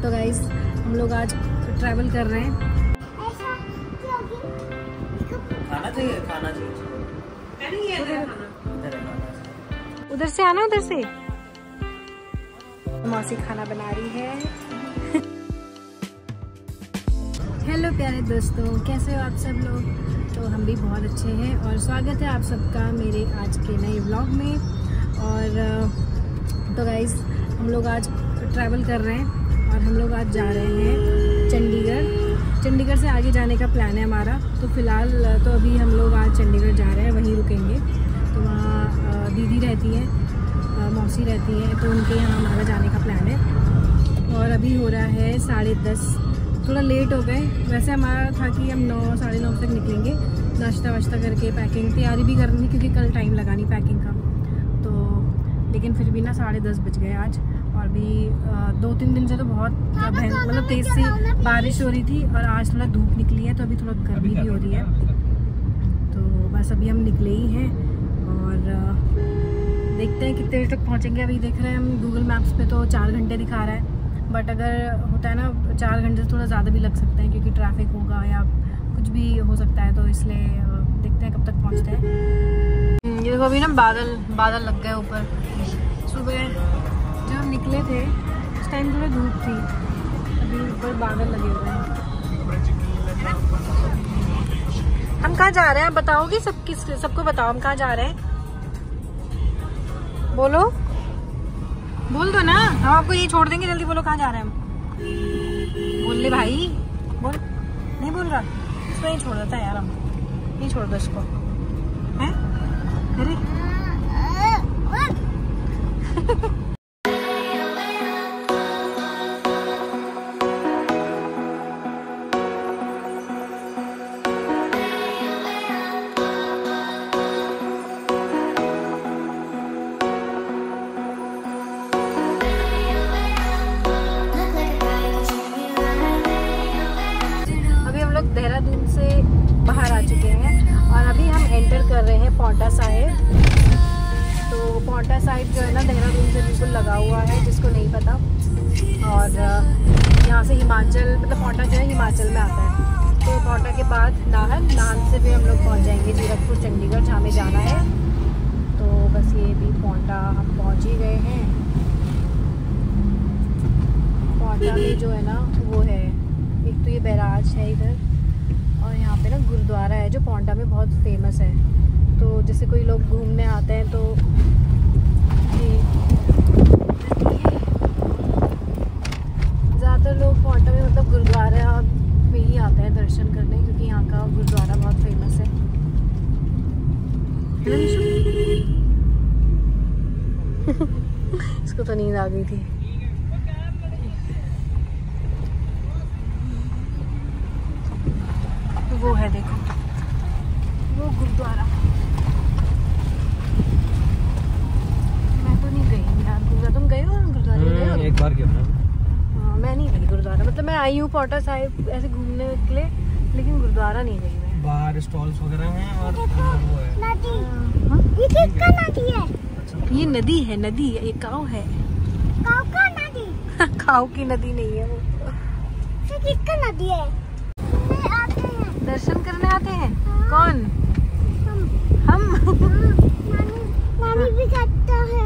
तो गाइस हम लोग आज ट्रैवल कर रहे हैं। खाना चाहिए, खाना चाहिए। उधर से आना, उधर से मौसी खाना बना रही है। हेलो प्यारे दोस्तों, कैसे हो आप सब लोग? तो हम भी बहुत अच्छे हैं और स्वागत है आप सबका मेरे आज के नए व्लॉग में। और तो गाइस हम लोग आज ट्रैवल कर रहे हैं और हम लोग आज जा रहे हैं चंडीगढ़ से आगे जाने का प्लान है हमारा। तो फ़िलहाल तो अभी हम लोग आज चंडीगढ़ जा रहे हैं, वहीं रुकेंगे। तो वहाँ दीदी रहती है, मौसी रहती है, तो उनके यहाँ हमारा जाने का प्लान है। और अभी हो रहा है 10:30, थोड़ा लेट हो गए। वैसे हमारा था कि हम 9 साढ़े 9 तक निकलेंगे, नाश्ता वाश्ता करके पैकिंग तैयारी भी करनी थी क्योंकि कल टाइम लगा नहीं पैकिंग का। तो लेकिन फिर भी ना 10:30 बज गए आज। और भी 2-3 दिन से तो बहुत मतलब तेज़ सी बारिश हो रही थी और आज थोड़ा धूप निकली है, तो अभी थोड़ा गर्मी भी हो रही है। तो बस अभी हम निकले ही हैं और देखते हैं कितने बजे तक पहुँचेंगे। अभी देख रहे हैं हम गूगल मैप्स पे तो 4 घंटे दिखा रहा है, बट अगर होता है ना 4 घंटे से थोड़ा ज़्यादा भी लग सकते हैं क्योंकि ट्रैफिक होगा या कुछ भी हो सकता है। तो इसलिए देखते हैं कब तक पहुँचते हैं। ये देखो अभी ना बादल लग गए ऊपर। सुबह जब हम निकले थे उस टाइम थोड़ा धूप थी, अभी ऊपर बादल लगे हुए हैं। हम कहाँ जा रहे हैं आप बताओगे? सबको बताओ हम कहाँ जा रहे हैं। बोलो, बोल दो ना, हम आपको ये छोड़ देंगे। जल्दी बोलो कहाँ जा रहे हैं हम। बोल ले भाई, बोल। नहीं बोल रहा, इसको नहीं छोड़ देता यार, हम नहीं छोड़ दो इसको। हैं? अरे देहरादून से बाहर आ चुके हैं और अभी हम एंटर कर रहे हैं पांवटा साहिब। तो पांवटा साहिब जो है ना देहरादून से बिल्कुल लगा हुआ है, जिसको नहीं पता। और यहाँ से हिमाचल, मतलब पांवटा जो है हिमाचल में आता है। तो पांवटा के बाद नाहन से फिर हम लोग पहुँच जाएंगे जीरकपुर चंडीगढ़, जहाँ में जाना है। तो बस ये भी पांवटा हम पहुँच ही गए हैं। पांवटा में जो है ना वो है, एक तो ये बैराज है इधर और यहाँ पे ना गुरुद्वारा है जो पांवटा में बहुत फेमस है। तो जैसे कोई लोग घूमने आते हैं तो ज़्यादातर लोग पांवटा में मतलब गुरुद्वारा में ही आते हैं दर्शन करने, क्योंकि यहाँ का गुरुद्वारा बहुत फेमस है। इसको तो नींद आ गई थी। वो है देखो, वो गुरुद्वारा। मैं तो नहीं गई यार गुरुद्वारा। तुम गए हो गुरुद्वारे? गए हो? एक बार गया मैं। हाँ, मैं नहीं गई गुरुद्वारा। मतलब मैं आई हूँ पांवटा साहिब ऐसे घूमने के लिए, लेकिन गुरुद्वारा नहीं गई मैं। बाहर स्टॉल्स वगैरह हैं और वो है नदी। ये किसका नदी है? ये नदी है, नदी। ये काव है। काव का नदी? काव की नदी नहीं है वो। ये किसका नदी है? दर्शन करने आते हैं। हाँ। कौन? हम नानी भी करता है।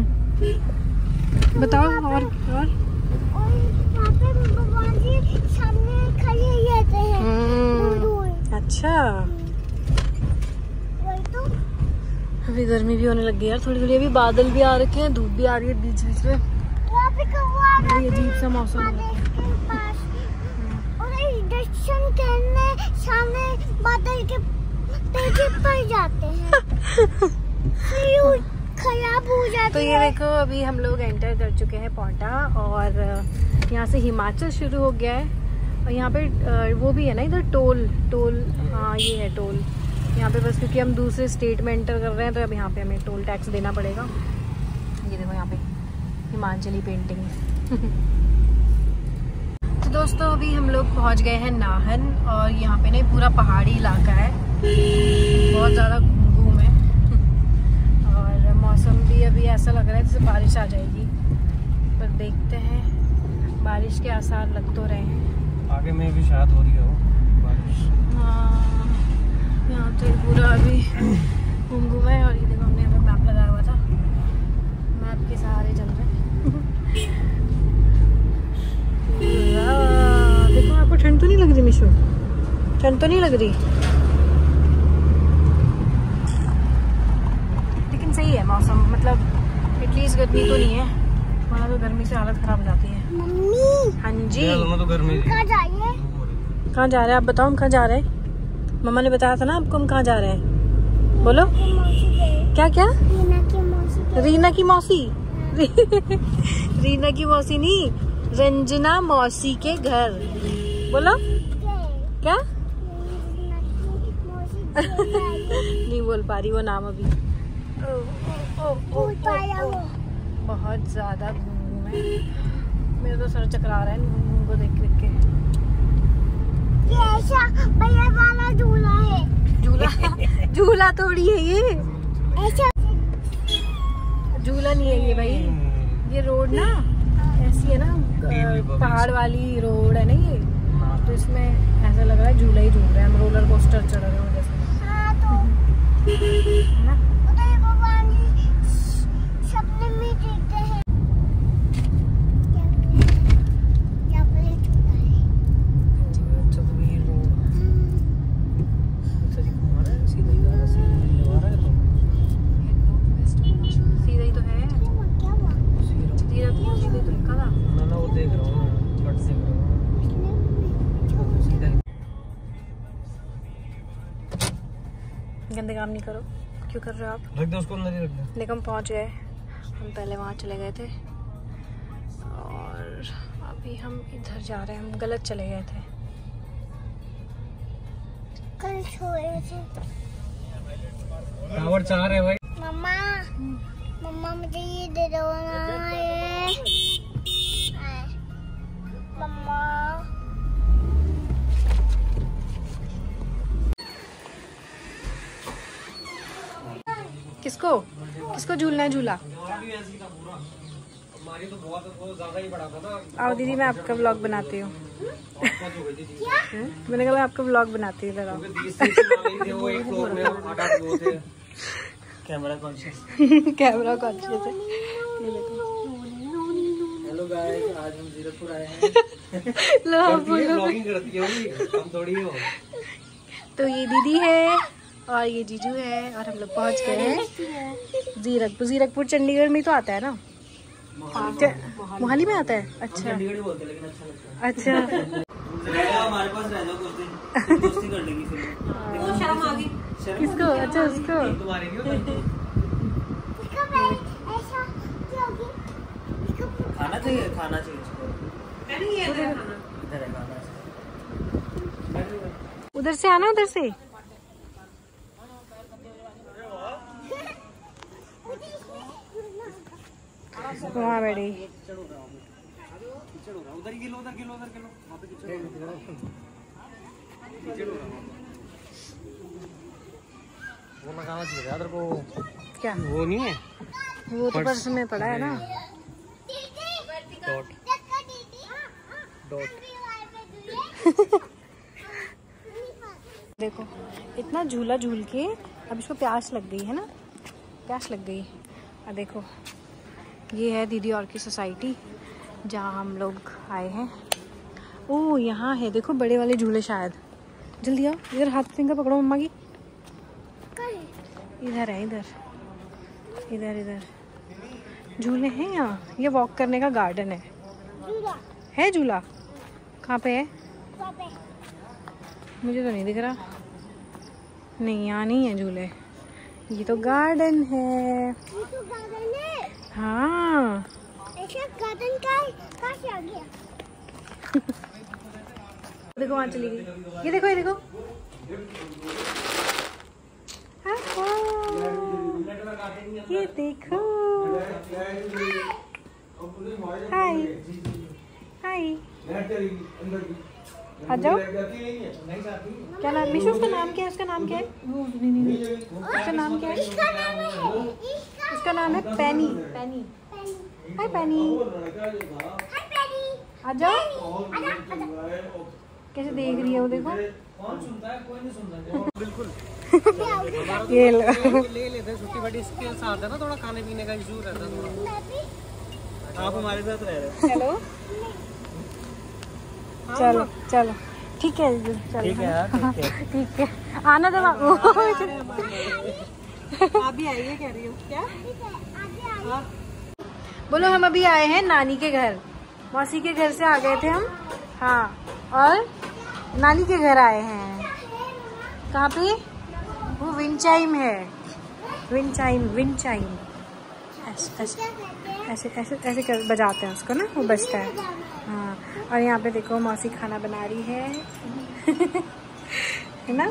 बताओ। और यहाँ पे भगवान जी सामने खड़े रहते हैं। अच्छा, वही तो। अभी गर्मी भी होने लग गई यार थोड़ी थोड़ी। अभी बादल भी आ रखे हैं, धूप भी आ रही है बीच बीच में। बड़ी अजीब सा मौसम है। दर्शन करने सामने बादल के पीछे पड़ जाते हैं, खराब हो जाते हैं। तो ये देखो अभी हम लोग एंटर कर चुके हैं पांवटा और यहाँ से हिमाचल शुरू हो गया है। और यहाँ पे वो भी है ना इधर टोल। हाँ ये है टोल यहाँ पे, बस क्योंकि हम दूसरे स्टेट में एंटर कर रहे हैं तो अब यहाँ पे हमें टोल टैक्स देना पड़ेगा। ये देखो यहाँ पे हिमाचली पेंटिंग। तो दोस्तों अभी हम लोग पहुंच गए हैं नाहन और यहाँ पे ना पूरा पहाड़ी इलाका है, बहुत ज़्यादा घूम है और मौसम भी अभी ऐसा लग रहा है जैसे बारिश आ जाएगी, पर देखते हैं। बारिश के आसार लग तो रहे हैं। आगे में भी शायद हो रही हो बारिश। हाँ, यहाँ तो पूरा अभी घूम है। और ये देखो हमने यहाँ मैप लगाया हुआ था, मैप के सहारे चल रहे हैं। देखो आपको ठंड तो नहीं लग रही मिशो? ठंड तो नहीं लग रही, लेकिन सही है मौसम, मतलब एटलीस्ट गर्मी तो नहीं है, वहाँ तो गर्मी से हालत खराब हो जाती है। मम्मी। हाँ जी। तो गर्मी कहाँ जा रहे हैं आप बताओ? हम कहाँ जा रहे हैं? मम्मा ने बताया था ना आपको हम कहाँ जा रहे हैं, बोलो। क्या क्या? रीना की मौसी। रीना की मौसी नहीं, रंजना मौसी के घर। बोलो क्या? नहीं बोल पा रही वो नाम अभी। बहुत ज्यादा घूम है, मेरा तो सर चकरा रहा है घूम को देख देख के। ये ऐसा भैया वाला झूला है। झूला झूला थोड़ी है ये, ऐसा झूला नहीं है ये भाई। ये रोड ना ऐसी है ना, पहाड़ वाली रोड है ना ये, तो इसमें ऐसा लग रहा है झूला ही झूल रहे हैं हम, रोलर कोस्टर चढ़ रहे हो जैसे। है ना? सपने में देखते हैं गंदे काम नहीं करो। क्यों कर रहे हो आप? रख दो उसको अंदर ही रख दो। लेकिन हम पहुंच गए, हम पहले वहाँ चले गए थे और अभी हम इधर जा रहे हैं। हम गलत चले गए थे, कल सोए थे। टावर 4 है भाई। मम्मा मम्मा मुझे ये दे दो ना, ये मम्मा। किसको किसको झूलना है झूला? आओ दीदी मैं आपका व्लॉग बनाती हूँ। मैंने कहा मैं आपका व्लॉग बनाती हूँ, इधर आओ। Camera conscious. कैमरा कॉन्शियस है, ये देखो। हेलो गाइस, आज हम जीरकपुर आए हैं। लो आप व्लॉगिंग करती हो, हम थोड़ी हो। तो ये दीदी है और ये जीजू है और हम लोग पहुंच गए हैं जीरकपुर। जीरकपुर चंडीगढ़ में तो आता है ना? मोहाली में आता है। अच्छा चंडीगढ़ ही बोलते हैं, लेकिन अच्छा लगता है। अच्छा हमारे पास रह जाओ कुछ दिन, दोस्ती कर लेंगी फिर। वो शर्म आ गई। किसको? अच्छा उसको। तुम्हारे क्यों? खाना चाहिए, खाना चाहिए इसको। इधर है खाना। उधर से आना, उधर से। वहाँ बैठी। उधर गिलो, उधर गिलो, उधर गिलो। वहाँ पे कीचड़ वो लगाना चाहिए यार को। क्या वो नहीं है? वो तो पर्स में पड़ा है ना। Dot dot. देखो इतना झूला झूल के अब इसको प्यास लग गई है ना, प्यास लग गई। अब देखो ये है दीदी और की सोसाइटी जहाँ हम लोग आए हैं। ओह यहाँ है देखो बड़े वाले झूले शायद। जल्दी आओ इधर, हाथ फिंगर पकड़ो मम्मा की। इधर है, इधर इधर इधर झूले हैं यहाँ। ये वॉक करने का गार्डन है झूला कहाँ पे है? मुझे तो नहीं दिख रहा। नहीं यहाँ नहीं है झूले, ये तो गार्डन है। हाँ गार्डन कहाँ से आ गया? देखो वहाँ चली गई। ये देखो ये देखो। ये देखो। हाय हाय, आ जाओ। क्या नाम मिशु? उसका नाम क्या है? उसका नाम क्या है? उसका नाम क्या है? उसका नाम है पैनी। पैनी। हाय पैनी। आ जाओ। कैसे देख रही है वो, देखो। कौन सुनता है? कोई नहीं सुनता। बिल्कुल। ये लो। ले लेते हैं छुट्टी, बट इसके साथ है ना थोड़ा खाने पीने का इशू रहता है थोड़ा। आप हमारे साथ रह रहे हो। चलो चलो चलो, ठीक है चलो। ठीक है यार, ठीक है, आना तो आप भी आइए, कह रही हो क्या? बोलो। हम अभी आए हैं नानी के घर, मौसी के घर से आ गए थे हम। हाँ, और नानी के घर आए हैं। कहाँ पे? वो विंड चाइम है, विंड चाइम। ऐसे ऐसे ऐसे ऐसे ऐसे कर बजाते हैं उसको ना, वो बजता है। हाँ, और यहाँ पे देखो मौसी खाना बना रही है। है ना?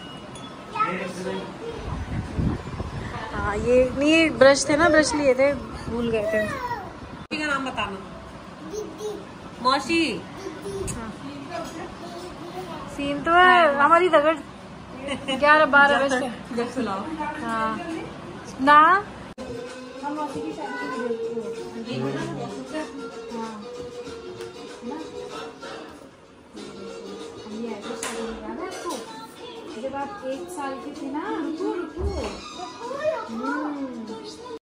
हाँ, ये नहीं, ये ब्रश थे ना, ब्रश लिए थे, भूल गए थे। का नाम बताना। मौसी। सीन तो है हमारी दगड़ 11-12 बजे। हाँ ना, हम मौसी की शादी की वीडियो जब आप 1 साल के थे ना। रुको